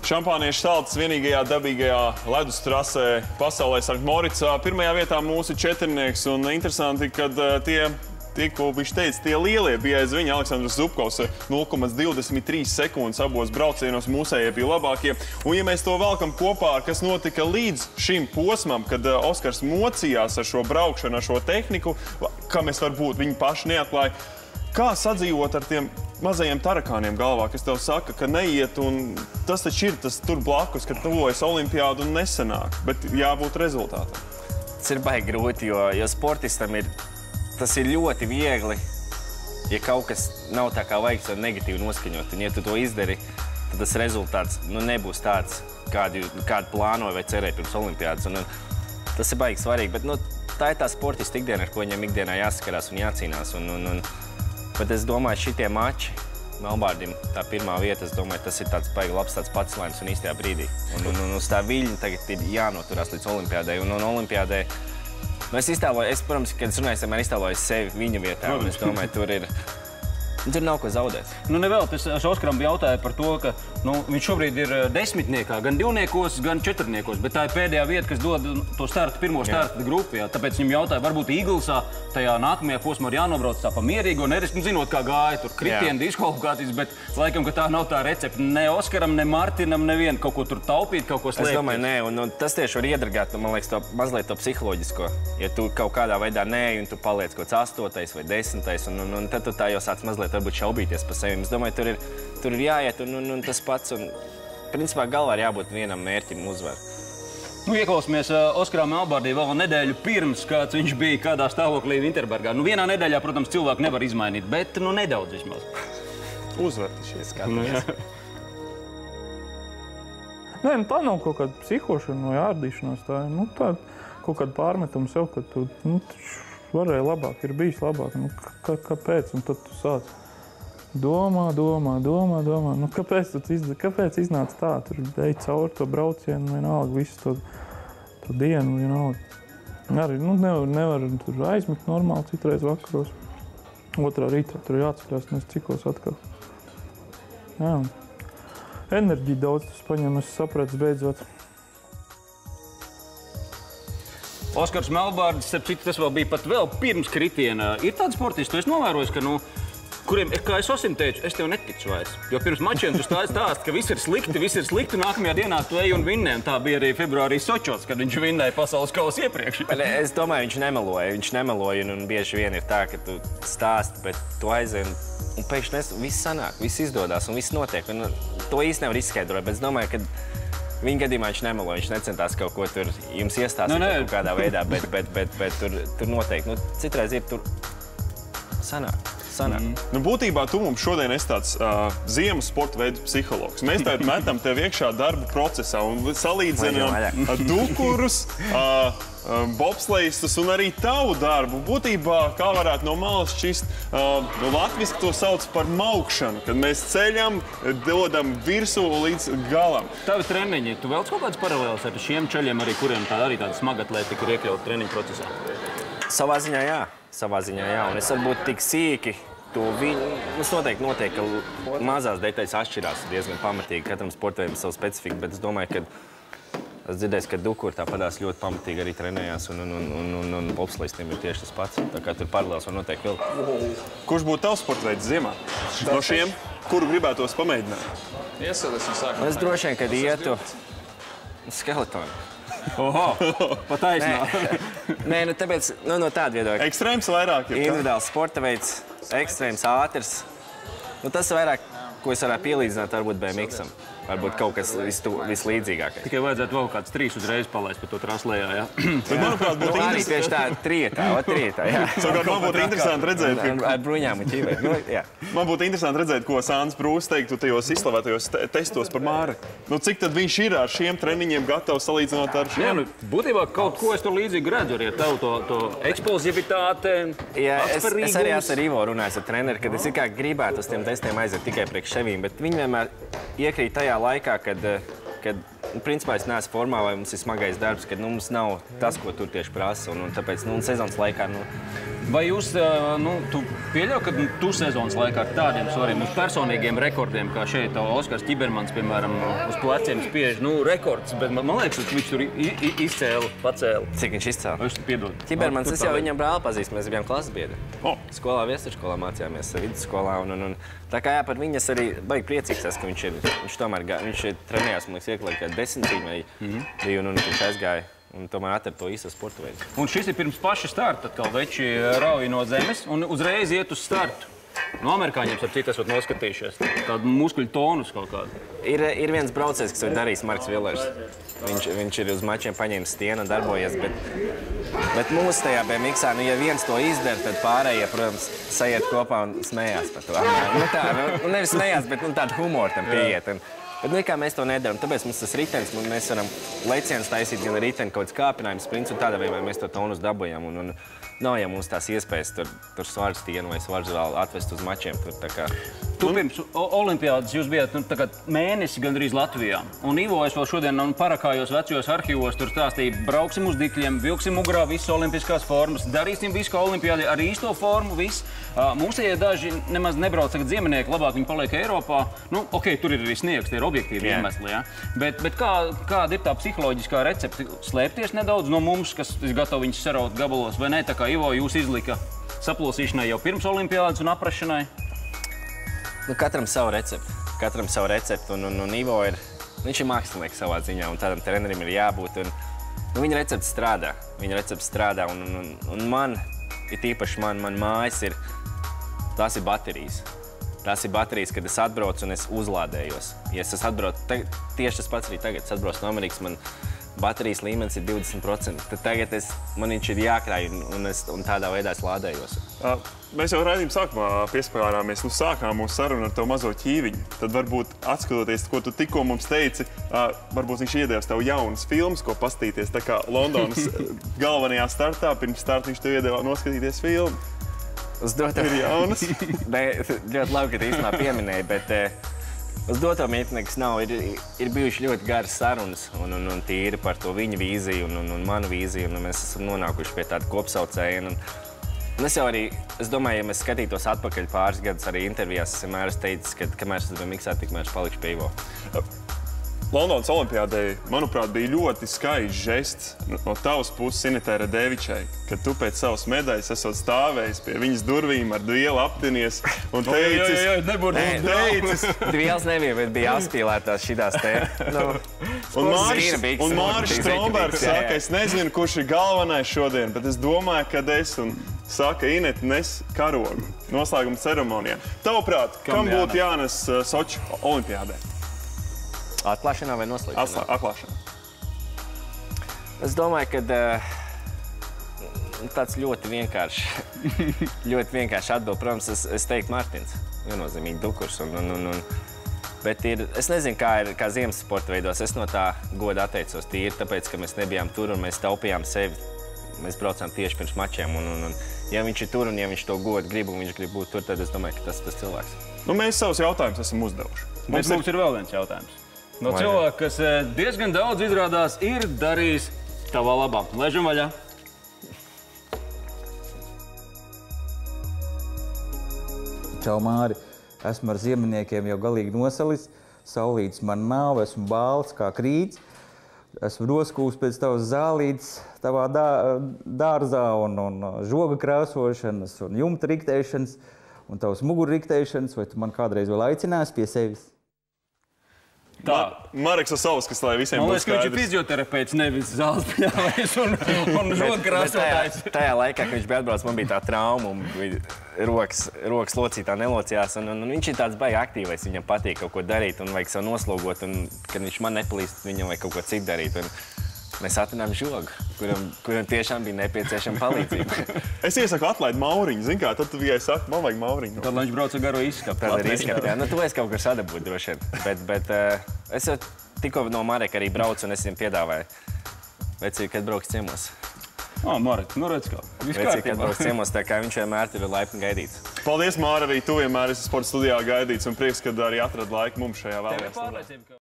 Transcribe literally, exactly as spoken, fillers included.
Šampāniešu saltas vienīgajā dabīgajā ledus trasē pasaulē Sankt Moricā. Pirmajā vietā mūsu četrnieks, un interesanti, kad tie, tie, ko viņš teica, tie lielie bija aiz viņa. Aleksandrs Zubkovs nulle komats divdesmit trīs sekundes abos braucienos, mūsējie bija labākie. Un ja mēs to velkam kopā, kas notika līdz šim posmam, kad Oskars mocījās ar šo braukšanu, ar šo tehniku, kā mēs varbūt viņi paši neatklāja, kā sadzīvot ar tiem mazajiem tarakāniem galvā, kas tev saka, ka neiet, un tas taču ir tas tur blakus, ka tuvojas olimpiādu un nesanāk, bet jābūt rezultātam. Tas ir baigi grūti, jo, jo sportistam ir, tas ir ļoti viegli, ja kaut kas nav tā kā vajag savu negatīvu noskaņot, un ja tu to izdari, tad tas rezultāts nu, nebūs tāds, kādu, kādu plānoja vai cerēja pirms olimpiādas, un, un tas ir baigi svarīgi, bet nu, tā ir tā sportista ikdiena, ar ko viņam ikdienā jāskarās un jācīnās, un, un, un bet es domāju, šitie mači Melbārdim, tā pirmā vieta, es domāju, tas ir tāds baigi labs tāds pacilājums un īstajā brīdī. Un, un, un uz tā viļņa tagad ir jānoturās līdz olimpiādai. Un, un olimpiādai, nu es iztēloju, es, protams, kad es runāju, es iztēloju sevi viņa vietā, un es domāju, tur ir, tur nav ko zaudēt. Nu, nevēl, es Oskaram jautāju par to, ka nu, viņš šobrīd ir desmitniekā, gan divniekos, gan četrniekos, bet tā ir pēdējā vieta, kas dod to startu, pirmo startu grupu. Jā. Tāpēc viņam jautāju, varbūt Īglsā tajā nākamajā posmā ir jānobrauc tā pa mierīgo, neris, nu, zinot, kā gāja tur kritieni, diskvalifikācijas, bet laikam, ka tā nav tā recepte. Ne Oskaram, ne Martinam, nevienu kaut ko tur taupīt, kaut ko slēpt. Es domāju, nē, un, un tas tieši var iedragāt, man liekas, to, mazliet to psiholoģisko. Ja tu kaut kādā veidā nē, un tu paliec kaut kāds astotais vai desmitais, un, un, un tad tu tā jau sāc mazliet varbūt šaubīties par sevi. Es domāju, tur ir, tur ir jāiet, un, un, un tas pats, un principā galvā ir jābūt vienam mērķim uzvar. Nu, ieklausāmies uh, Oskarā Melbārdī vēl nedēļu pirms, kāds viņš bija kādā stāvoklī Vinterbergā. Nu, vienā nedēļā, protams, cilvēku nevar izmainīt, bet nu, nedaudz vismaz. Uzvar šie skatāmies. Nē, nu, tā nav kaut kāda psihošana vai ārdīšanās. Tā ir nu, tā, kaut kāda pārmetuma sev, ka tu nu, varēja labāk, ir bijis labāk. Nu, kā, kāpēc? Un tad tu sāc domā, domā, domā, domā. Nu, kāpēc tu izd... kāpēc iznāca tā? Tur ej cauri to braucienu, vienalga, visu to, to dienu, vienalga. Arī nu, nevar, nevar tur aizmigt normāli citreiz vakaros. Otrā rītā tur jāatceļās, nes cikos atkal. Jā. Enerģija daudz tas paņem, es sapratu beidzot. Oskars Melbārdis, starp citu, tas vēl bija pat vēl pirms kritiena. Ir tāds sportists, tu esi novērojis, ka, nu, kuriem, kā es Osim teicu, es tev neticu vairs. Jo pirms mačiem tu stāsti stāst, ka viss ir slikti, viss ir slikti, un nākamajā dienā tu ej un vinnē. Un tā bija arī februārī Sočots, kad viņš vinnēja pasaules kausu iepriekš. Es domāju, viņš nemeloja, viņš nemeloja, un, un bieži vien ir tā, ka tu stāsti, bet tu aizvien, un pēkšņi nes, viss sanāk, viss izdodās, un viss notiek. Un to īsti nevar izskaidrot, bet es domāju, ka viņa gadījumā viņš nemeloja, viņš necentās kaut ko tur jums iestāstīt no, kaut kādā veidā, bet, bet, bet, bet tur, tur noteikti, nu, citreiz ir tur sanāk. Mm. Nu, būtībā tu mums šodien esi tāds uh, ziemas sporta veidu psihologs. Mēs tagad metam tev iekšā darba procesā un salīdzinām dukurus, uh, uh, bobslejistus un arī tavu darbu. Būtībā, kā varētu no malas šķist, uh, no latviski to sauc par maukšanu, kad mēs ceļam, dodam virsū līdz galam. Tavi treniņi, tu velc kaut kāds paralēls ar šiem čaļiem, arī kuriem tā, arī tāda smaga atlētika ir iekļauta treniņu procesā? Savā ziņā jā. Savā ziņā jā, un es varbūt tik sīki, to viņi, mums noteikti notiek, ka mazās detaļas atšķirās diezgan pamatīgi, katram sportējam savu specifiku, bet es domāju, ka es dzirdēju, ka Dukur tāpadās ļoti pamatīgi arī trenējās, un, un, un, un, un bobslejistiem ir tieši tas pats, tā kā tur paralēls var noteikti vēl. Kurš būtu tavs sporta veids ziemā? No šiem, kuru gribētos pamēģināt? Iesildīsim sākumā. Es droši vien, kad ietu skeletonu. Oho, pat aizsnā. Nē, Nē nu, tāpēc, nu, no tāda viedokļa. Ekstrēms vairāk ir? Individuāls sporta veids, ekstrēms, ātrs. Nu, tas vairāk, ko es varētu pielīdzināt, varbūt B M X-am. Varbūt kaut kas vislīdzīgākais. Tikai vajadzētu vēl kāds trīs uzreiz palaist par to traslējā, jā? Bet, manuprāt, būtu nu, arī tieši tā, trietā, o trietā, jā. Savukārt, man būtu interesanti redzēt, ka... Ar bruņām un ķīvē, nu, jā. Man būtu interesanti redzēt, ko Sāns Brūss teiktu tajos izslavētajos te testos par Māri. Nu, cik tad viņš ir ar šiem treniņiem gatavs salīdzinot ar šiem? Jā, nu, būtībā kaut ko es tur līdzīgi redzu, arī ar tavu to, to eksplozivitāte, jā, es, es arī esmu ar Ivo runājis ar treneri, kad es it kā gribētu uz tiem testiem aiziet tikai priekš sevīm, bet viņi vienmēr iekrīt tajā laikā, kad, kad nu, principā es neesmu formā vai mums ir smagais darbs, kad nu, mums nav tas, ko tur tieši prasa. Un, un tāpēc nu, sezonas laikā nu, Vai jūs, nu, tu pieļauj, ka tu sezonas laikā ar tādiem svariem, uz personīgiem rekordiem, kā šeit Oskars Ķibermans, piemēram, uz pleciem spiež, nu, rekords, bet man, man liekas, ka viņš tur izcēla, pacēla. Cik viņš izcēla? Es piedod. Ķibermans, es jau viņam brāli pazīstu, mēs bijām klases biedri. Oh. Skolā, Viestarskolā mācījāmies, vidusskolā, un, un, un tā kā jā, par viņas arī baigi priecīgs tas, ka viņš ir, viņš tomēr gā, viņš ir trenējās, man liekas, ieklāt kā desmitīmē bija, un, un viņš aizgāja. Un tomēr atrada to īsto sporta veidu. Un šis ir pirms paša starta, atkal veči rauj no zemes un uzreiz iet uz startu. No amerikāņiem, ar citu esot noskatījušies, tādu muskuļu tonus kaut kādu. Ir, ir viens braucējs, kas ir darījis Marks Villers. Viņš, viņš ir uz mačiem paņēmis stienu un darbojies, bet, bet mūsu tajā B M X-ā, nu, ja viens to izdara, tad pārējie, protams, sajiet kopā un smējās par to. Nu tā, nu, nevis smējās, bet nu, tādu humoru tam pieiet. Un, bet nu, kā mēs to nedaram, tāpēc mums tas ritenis, mēs varam lecienus taisīt gan ar riteni kaut kāds kāpinājums, sprints, un tādā veidā mēs to tonus dabujam. Un, un nav jau mums tās iespējas tur, tur svaru stienu vai svaru vēl atvest uz mačiem. Tur, tā kā... Tu pirms olimpiādas jūs bijāt nu, mēnesi gandrīz Latvijā. Un Ivo, es vēl šodien nu, parakājos vecajos arhīvos, tur stāstīja, brauksim uz dikļiem, vilksim mugrā visas olimpiskās formas, darīsim visu kā olimpiādē, ar īsto formu, viss. Uh, Mūsējie daži nemaz nebrauc tagad ziemenieki, labāk viņi paliek Eiropā. Nu, ok, tur ir arī sniegs, tie ir objektīvi iemesli, ja? Bet, bet kā, kāda ir tā psiholoģiskā recepte? Slēpties nedaudz no mums, kas ir gatavi viņus saraut gabalos, vai ne? Tā kā Ivo jūs izlika saplosīšanai jau pirms olimpiādas un aprašanai? Nu, katram savu recepti. Katram savu recepti, un, un, un Ivo ir, viņš ir mākslinieks savā ziņā, un tādam trenerim ir jābūt. Un, nu, viņa recepts strādā. Viņa recepts strādā, un, un, un man, ir tīpaši man, man mājas ir, tās ir baterijas. Tās ir baterijas, kad es atbraucu un es uzlādējos. Ja es atbraucu, tagad, tieši tas pats arī tagad, es atbraucu no Amerikas, man baterijas līmenis ir divdesmit procenti. Tad tagad es, man viņš ir jākrāj, un, un, es, un tādā veidā es lādējos. Uh, mēs jau raidījuma sākumā pieskārāmies, nu sākām mūsu sarunu ar to mazo ķīviņu. Tad varbūt atskatoties, ko tu tikko mums teici, uh, varbūt viņš iedevis tev jaunas filmas, ko pastīties. Tā kā Londonas galvenajā startā, pirms starta viņš tev iedeva noskatīties filmu. Uz doto... Ir jaunas? Ne, ļoti labi, ka tu īstenībā pieminēji, bet eh, uz doto mirkli nekas nav. Ir, ir bijuši ļoti garas sarunas un, un, un tīri par to viņa vīziju un, un, un manu vīziju, un mēs esam nonākuši pie tāda kopsaucēja. Un, un es jau arī, es domāju, ja mēs skatītos atpakaļ pāris gadus arī intervijās, es vienmēr esmu teicis, ka kamēr es esmu miksā, tikmēr es palikšu pie Ivo. Londonas olimpiādē, manuprāt, bija ļoti skaists žests no tavas puses Inetē Radevičai, kad tu pēc savas medaļas esot stāvējis pie viņas durvīm ar dvielu aptinies un teicis... Jā, jā, nebūtu teicis... Dvielas nebija, bet bija apspīlētās šitās te... Nu, un Māris, un Māris Strombergs saka, es nezinu, kurš ir galvenais šodien, bet es domāju, kad es un saka Inet nes karogu noslēguma ceremonijā. Tavuprāt, kam, kam būtu jānes uh, Soči olimpiādē? Atklāšanā vai noslēgšanā? Atklāšanā. Es domāju, ka uh, tāds ļoti vienkārši, ļoti vienkārši atbild. Protams, es, es teiktu Martins, viennozīmīgi Dukurs. Un, un, un, un, bet ir, es nezinu, kā ir kā ziemas sporta veidos. Es no tā goda atteicos tīri, tāpēc, ka mēs nebijām tur un mēs taupījām sevi. Mēs braucām tieši pirms mačiem. Un, un, un, ja viņš ir tur un ja viņš to godu grib un viņš grib būt tur, tad es domāju, ka tas ir tas cilvēks. Nu, mēs savus jautājumus esam uzdevuši. Mums, mums ir... ir vēl viens jautājums. No cilvēka, kas diezgan daudz izrādās, ir darījis tavā labā. Ležam vaļā. Čau, Māri. Esmu ar ziemeniekiem jau galīgi nosalis. Saulītes man nav, esmu bāls kā krīts. Esmu noskūs pēc tavas zālītes tavā dā, dārzā un, un žoga krāsošanas un jumta riktēšanas un tavas muguru riktēšanas. Vai tu man kādreiz vēl aicinās pie sevis? Tā. Mareks Osovskis, lai visiem Man būtu liekas, ka viņš ir skaidrs. fizioterapeits, nevis zāles pļāvējs un, un žodkrāsotājs. Tajā, tajā laikā, kad viņš bija atbraucis, man bija tā trauma un rokas, rokas locītā nelocījās. Un, un, un viņš ir tāds baigi aktīvais, viņam patīk kaut ko darīt un vajag sev noslogot. Un, kad viņš man nepalīst, viņam vajag kaut ko citu darīt. Un mēs atrinājām žogu, kuram, kuram tiešām bija nepieciešama palīdzība. Es iesaku atlaid Mauriņu, zin kā, tad tu tikai saki, man vajag Mauriņu. Tad, lai viņš brauc ar garo izskapu. Tad ir izskapu, jā. Nu, tu esi kaut kur sadabūt droši vien. Bet, bet uh, es jau tikko no Mareka arī braucu un es viņam piedāvāju. Vecīgi, kad brauks ciemos. Ā, Marek, nu redz kā. Viss Vecīgi, kad kārtībā. brauks ciemos, tā kā viņš vienmēr ir laipni gaidīts. Paldies, Māra, arī tu vienmēr esi sporta studijā gaidīts un prieks, kad arī atrad laiku mums šajā vēlējās.